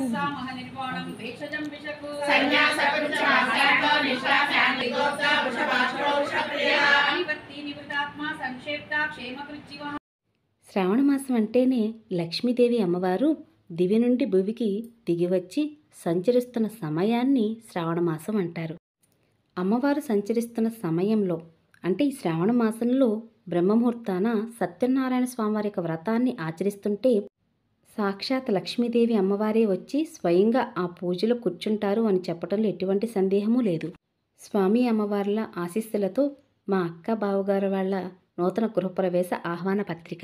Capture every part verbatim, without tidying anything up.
శ్రావణ మాసం అంటేనే లక్ష్మీదేవి అమ్మవారు దివి నుండి భువికి దిగివచ్చి సంచరిస్తున్న సమయాన్ని శ్రావణ మాసం అంటారు. అమ్మవారు సంచరిస్తున్న సమయంలో అంటే ఈ శ్రావణ మాసంలో బ్రహ్మముహూర్తాన సత్యనారాయణ స్వామివారి యొక్క వ్రతాన్ని ఆచరిస్తుంటే సాక్షాత్ లక్ష్మీదేవి అమ్మవారే వచ్చి స్వయంగా ఆ పూజలో కూర్చుంటారు అని చెప్పడంలో ఎటువంటి సందేహము లేదు. స్వామి అమ్మవార్ల ఆశీస్సులతో మా అక్క బావగారు వాళ్ళ నూతన గృహప్రవేశ ఆహ్వాన పత్రిక.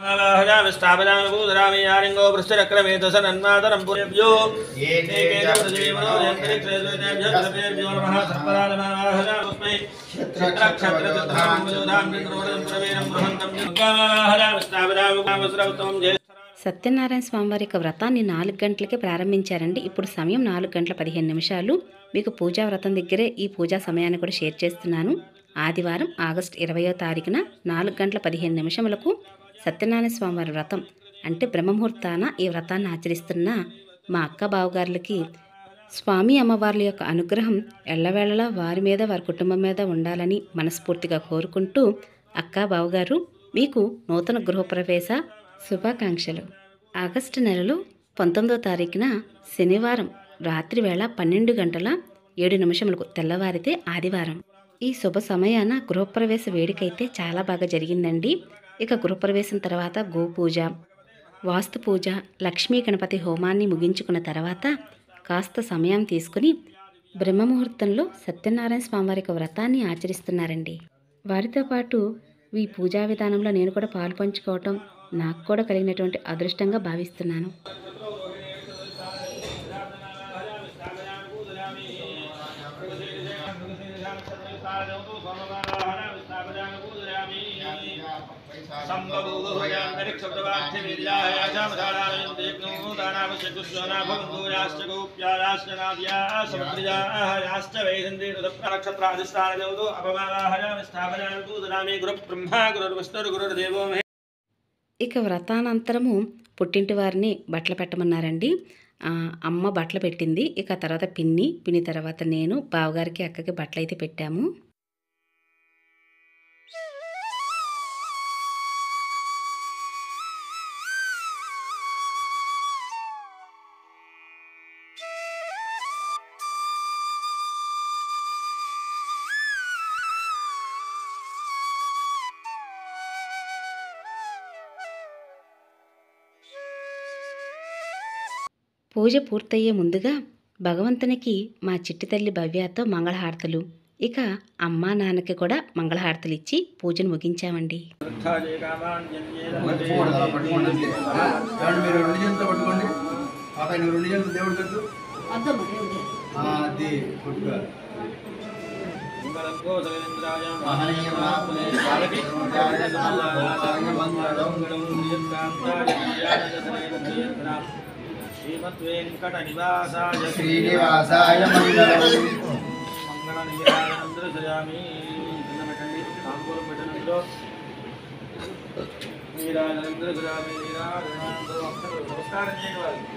సత్యనారాయణ స్వామివారి యొక్క వ్రతాన్ని నాలుగు గంటలకే ప్రారంభించారండి. ఇప్పుడు సమయం నాలుగు గంటల పదిహేను నిమిషాలు. మీకు పూజా వ్రతం దగ్గరే ఈ పూజా సమయాన్ని కూడా షేర్ చేస్తున్నాను. ఆదివారం ఆగస్టు ఇరవయో తారీఖున నాలుగు గంటల పదిహేను నిమిషములకు సత్యనారాయణ స్వామివారి వ్రతం అంటే బ్రహ్మముహూర్తాన ఈ వ్రతాన్ని ఆచరిస్తున్న మా అక్క బావగారులకి స్వామి అమ్మవార్ల యొక్క అనుగ్రహం ఎల్లవేళలా వారి మీద వారి కుటుంబం మీద ఉండాలని మనస్ఫూర్తిగా కోరుకుంటూ అక్క బావగారు మీకు నూతన గృహప్రవేశ శుభాకాంక్షలు. ఆగస్టు నెలలో పంతొమ్మిదో తారీఖున శనివారం రాత్రి వేళ పన్నెండు గంటల ఏడు నిమిషములకు తెల్లవారితే ఆదివారం. ఈ శుభ సమయాన గృహప్రవేశ వేడుకైతే చాలా బాగా జరిగిందండి. ఇక గృహప్రవేశం తర్వాత గోపూజ, వాస్తు పూజ, లక్ష్మీ గణపతి హోమాన్ని ముగించుకున్న తర్వాత కాస్త సమయం తీసుకుని బ్రహ్మముహూర్తంలో సత్యనారాయణ స్వామివారి యొక్క వ్రతాన్ని ఆచరిస్తున్నారండి. వారితో పాటు ఈ పూజా విధానంలో నేను కూడా పాలు పంచుకోవటం నాకు కూడా కలిగినటువంటి అదృష్టంగా భావిస్తున్నాను. ఇక వ్రతానంతరము పుట్టింటి వారిని బట్టలు పెట్టమన్నారండి. అమ్మ బట్టలు పెట్టింది. ఇక తర్వాత పిన్ని పిన్ని తర్వాత నేను బావగారికి అక్కకి బట్టలు అయితే పెట్టాము. పూజ పూర్తయ్యే ముందుగా భగవంతునికి మా చిట్టి తల్లి భవ్యతో మంగళహారతులు, ఇక అమ్మా నాన్నకి కూడా మంగళహారతులు ఇచ్చి పూజను ముగించామండి. శ్రీమద్వేంకట నివాసాయ శ్రీనివాసాయ మంగళం మంగళ నివేదనందరజయామి. పెట్టండి తాంబూలం పెట్టడంలో నీరాజనందరజయామి. నీరాజనందరూ నమస్కారం చేయండి.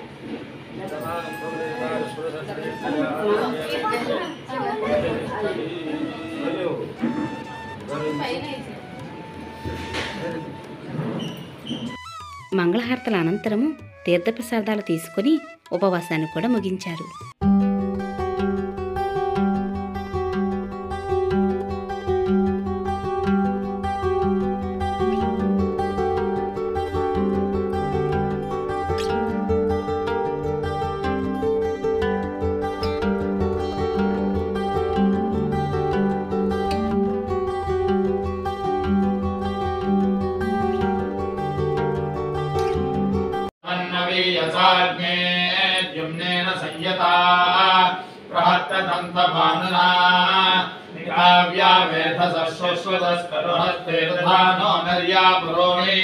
వాళ్ళు మంగళహారతల అనంతరము తీర్థప్రసాదాలు తీసుకుని ఉపవాసాన్ని కూడా ముగించారు. यज्ञेन संयता प्रहत्तदन्तभानुना निकाव्या वेधसश्वश्वतस्करुहस्ते दधानो नर्या पुरोणे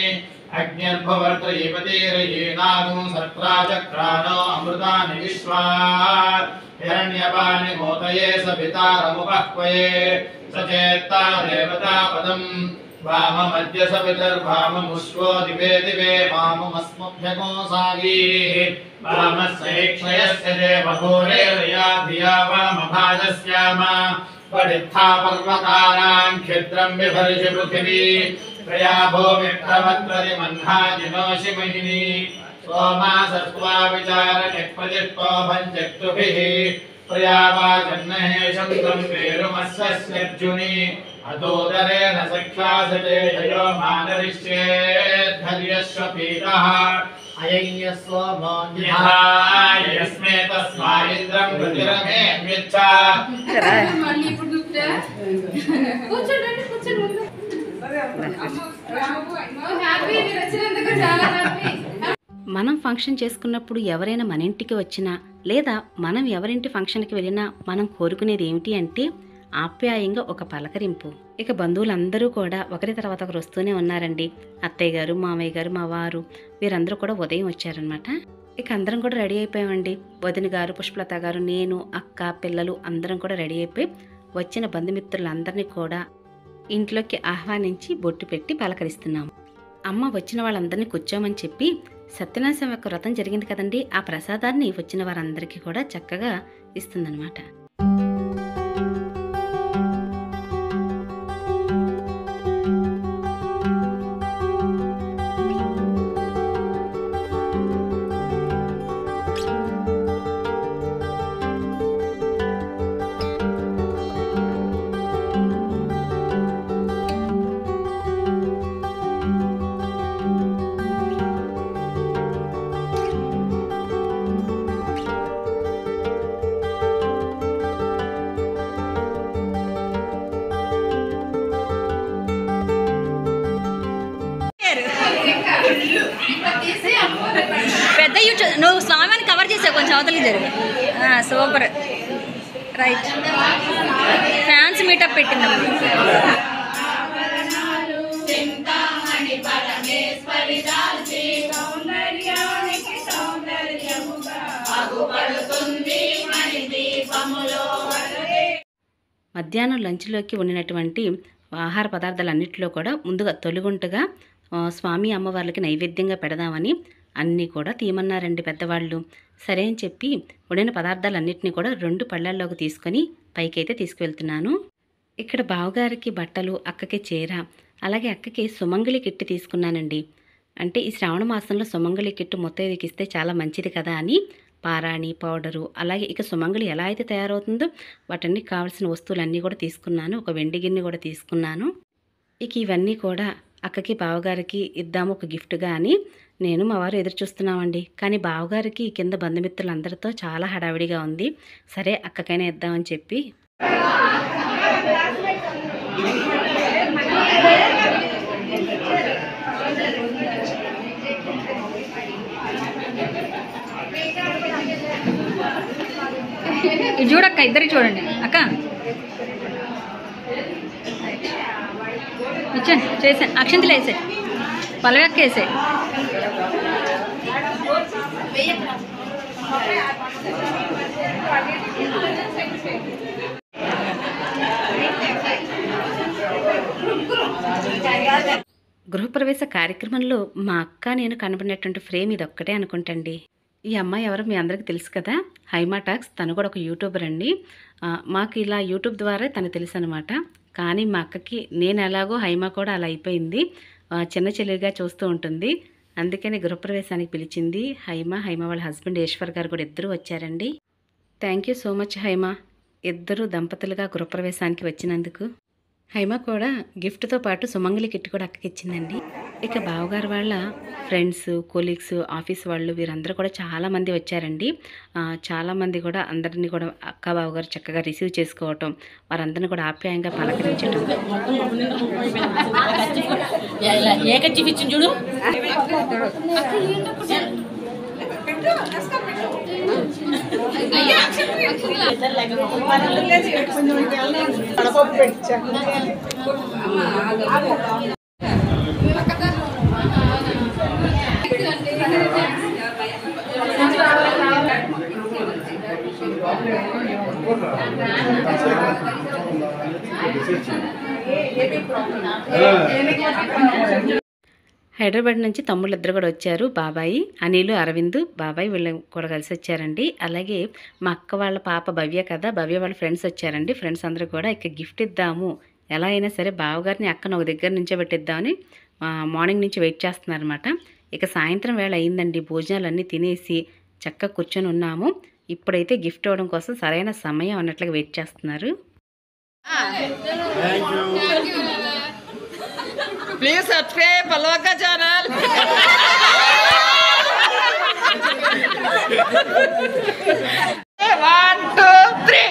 अग्निर्भवर्त्रयीपतिरयीनागुं सत्राचक्रानो अमृतानि विश्वा हिरण्यपानि मोदये सपितारमुपह्वये सचेत्ता देवतापदम् वाममध्यसवितर्भाममुष्वो दिवे दिवे वाममस्मभ्यगोसागीः वामस्यैक्षयस्य देवभूरेर्या धिया वामभाजस्याम पडित्था पर्वतानां क्षिद्रं बिभर्षि पृथिवी प्रया भूमिप्रवत्ररिमह्नाजिनोषि महिनी सोमा सत्त्वा विचारणिप्रदिष्टो भञ्चक्तुभिः प्रयावाचन्नहेशं तं पेरुमस्यर्जुनि अतोदरेण सख्यासते जयो मानरिष्येद्धर्यश्वपीतः अयय्यस्वमो यस्मे तस्मादिन्द्रं प्रतिरमे म्यच्चा మళ్ళీ ఇప్పుడు దుక్తా కూర్చోండి కూర్చోండి హ్యాపీ మీరు వచ్చినందుకు చాలా హ్యాపీ. మనం ఫంక్షన్ చేసుకున్నప్పుడు ఎవరైనా మన ఇంటికి వచ్చినా లేదా మనం ఎవరింటి ఫంక్షన్కి వెళ్ళినా మనం కోరుకునేది ఏమిటి అంటే ఆప్యాయంగా ఒక పలకరింపు. ఇక బంధువులందరూ కూడా ఒకరి తర్వాత ఒకరు వస్తూనే ఉన్నారండి. అత్తయ్య గారు, మామయ్య గారు, మా వారు వీరందరూ కూడా ఉదయం వచ్చారనమాట. ఇక అందరం కూడా రెడీ అయిపోయామండి. వదిన గారు, పుష్పలత గారు, నేను, అక్క, పిల్లలు అందరం కూడా రెడీ అయిపోయి వచ్చిన బంధుమిత్రులందరినీ కూడా ఇంట్లోకి ఆహ్వానించి బొట్టు పెట్టి పలకరిస్తున్నాము. అమ్మ వచ్చిన వాళ్ళందరినీ కూర్చోమని చెప్పి సత్యనారాయణ స్వామి యొక్క వ్రతం జరిగింది కదండి, ఆ ప్రసాదాన్ని వచ్చిన వారందరికీ కూడా చక్కగా ఇస్తుందన్నమాట. పెద్ద యూట్యూబ్ నువ్వు స్వామిని కవర్ చేసావు, కొంచెం అవతలికి జరిగి సూపర్ రైట్. ఫ్యాన్స్ మీటప్ పెట్టిందమ్మా. మధ్యాహ్నం లంచ్లోకి వండినటువంటి ఆహార పదార్థాలన్నింటిలో కూడా ముందుగా తొలుగుంటగా స్వామి అమ్మవార్లకి నైవేద్యంగా పెడదామని అన్నీ కూడా తీయమన్నారండి పెద్దవాళ్ళు. సరే అని చెప్పి వండిన పదార్థాలన్నింటినీ కూడా రెండు పళ్ళల్లోకి తీసుకొని పైకైతే తీసుకువెళ్తున్నాను. ఇక్కడ బావగారికి బట్టలు, అక్కకి చీర, అలాగే అక్కకి సుమంగళి కిట్టు తీసుకున్నానండి. అంటే ఈ శ్రావణ మాసంలో సుమంగళి కిట్టు మొత్తైదుకి ఇస్తే చాలా మంచిది కదా అని పారాణి పౌడరు, అలాగే ఇక సుమంగళి ఎలా అయితే తయారవుతుందో వాటన్ని కావాల్సిన వస్తువులన్నీ కూడా తీసుకున్నాను. ఒక వెండి గిన్నె కూడా తీసుకున్నాను. ఇక ఇవన్నీ కూడా అక్కకి బావగారికి ఇద్దాము ఒక గిఫ్ట్గా అని నేను మా వారు ఎదురు చూస్తున్నామండి. కానీ బావగారికి కింద బంధుమిత్రులందరితో చాలా హడావిడిగా ఉంది. సరే అక్కకైనా ఇద్దామని చెప్పి ఇది చూడక్క, ఇద్దరికి చూడండి అక్క. ఇచ్చాను, చేసాను. అక్షంతలు వేసాయి, పలవెక్క వేసాయి. గృహప్రవేశ కార్యక్రమంలో మా అక్క నేను కనబడినటువంటి ఫ్రేమ్ ఇది ఒక్కటే అనుకుంటండి. ఈ అమ్మాయి ఎవరో మీ అందరికీ తెలుసు కదా, హైమా టాక్స్. తను కూడా ఒక యూట్యూబర్ అండి. మాకు ఇలా యూట్యూబ్ ద్వారా తను తెలుసు అనమాట. కానీ మా అక్కకి నేను ఎలాగో హైమా కూడా అలా అయిపోయింది. చిన్న చెల్లిగా చూస్తూ ఉంటుంది. అందుకని గృహప్రవేశానికి పిలిచింది. హైమా హైమా వాళ్ళ హస్బెండ్ ఈశ్వర్ గారు కూడా ఇద్దరు వచ్చారండి. Thank you so much Haima, ఇద్దరు దంపతులుగా గృహప్రవేశానికి వచ్చినందుకు. హైమా కూడా గిఫ్ట్తో పాటు సుమంగళి కిట్ కూడా అక్కకి ఇచ్చిందండి. ఇక బావగారు వాళ్ళ ఫ్రెండ్స్, కొలీగ్స్, ఆఫీస్ వాళ్ళు వీరందరూ కూడా చాలామంది వచ్చారండి. చాలామంది కూడా అందరినీ కూడా అక్క బావగారు చక్కగా రిసీవ్ చేసుకోవటం, వారందరినీ కూడా ఆప్యాయంగా పలకరించడం. చూడు ఏపీ హైదరాబాద్ నుంచి తమ్ముళ్ళు ఇద్దరు కూడా వచ్చారు, బాబాయి అనిలు అరవింద్ బాబాయ్ వీళ్ళు కూడా కలిసి వచ్చారండి. అలాగే మా అక్క వాళ్ళ పాప భవ్య కదా, భవ్య వాళ్ళ ఫ్రెండ్స్ వచ్చారండి. ఫ్రెండ్స్ అందరూ కూడా ఇక గిఫ్ట్ ఇద్దాము, ఎలా అయినా సరే బావగారిని అక్కను ఒక దగ్గర నుంచే పెట్టిద్దామని మార్నింగ్ నుంచి వెయిట్ చేస్తున్నారనమాట. ఇక సాయంత్రం వేళ అయిందండి, భోజనాలన్నీ తినేసి చక్కగా కూర్చొని ఉన్నాము. ఇప్పుడైతే గిఫ్ట్ ఇవ్వడం కోసం సరైన సమయం అన్నట్లుగా వెయిట్ చేస్తున్నారు. ప్లీజ్ సబ్స్క్రైబ్ పల్లవక్క ఛానల్. One two three.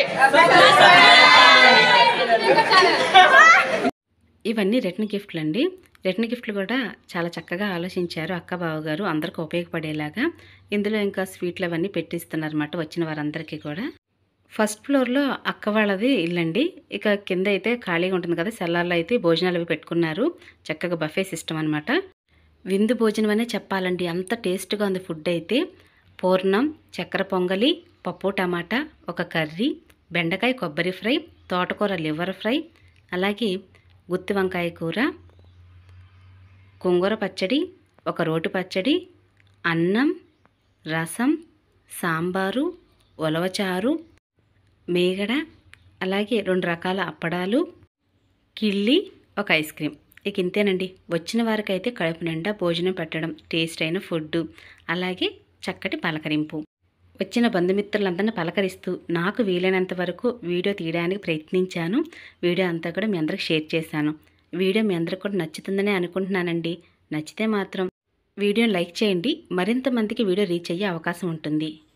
ఇవన్నీ రిటర్న్ గిఫ్ట్లు అండి. రిటర్న్ గిఫ్ట్లు కూడా చాలా చక్కగా ఆలోచించారు అక్క బావగారు, అందరికీ ఉపయోగపడేలాగా. ఇందులో ఇంకా స్వీట్లు అవన్నీ పెట్టిస్తున్నారు అన్నమాట వచ్చిన వారందరికీ కూడా. ఫస్ట్ ఫ్లోర్లో అక్క వాళ్ళది ఇల్లండి. ఇక కింద అయితే ఖాళీగా ఉంటుంది కదా, సెల్లార్లో అయితే భోజనాలు అవి పెట్టుకున్నారు. చక్కగా బఫే సిస్టమ్ అనమాట. విందు భోజనం అనే చెప్పాలండి, అంత టేస్ట్గా ఉంది ఫుడ్ అయితే. పూర్ణం, చక్కెర పొంగలి, పప్పు టమాటా, ఒక కర్రీ, బెండకాయ కొబ్బరి ఫ్రై, తోటకూర లివర్ ఫ్రై, అలాగే గుత్తి వంకాయ కూర, గోంగూర పచ్చడి, ఒక రోటి పచ్చడి, అన్నం, రసం, సాంబారు, ఉలవచారు, మేగడ, అలాగే రెండు రకాల అప్పడాలు, కిళ్ళి, ఒక ఐస్ క్రీమ్. ఇక ఇంతేనండి. వచ్చిన వారికి అయితే కడుపు నిండా భోజనం పెట్టడం, టేస్ట్ అయిన ఫుడ్, అలాగే చక్కటి పలకరింపు. వచ్చిన బంధుమిత్రులందరినీ పలకరిస్తూ నాకు వీలైనంత వరకు వీడియో తీయడానికి ప్రయత్నించాను. వీడియో అంతా కూడా మీ అందరికి షేర్ చేశాను. వీడియో మీ అందరికి కూడా నచ్చుతుందనే అనుకుంటున్నానండి. నచ్చితే మాత్రం వీడియోని లైక్ చేయండి, మరింత మందికి వీడియో రీచ్ అయ్యే అవకాశం ఉంటుంది.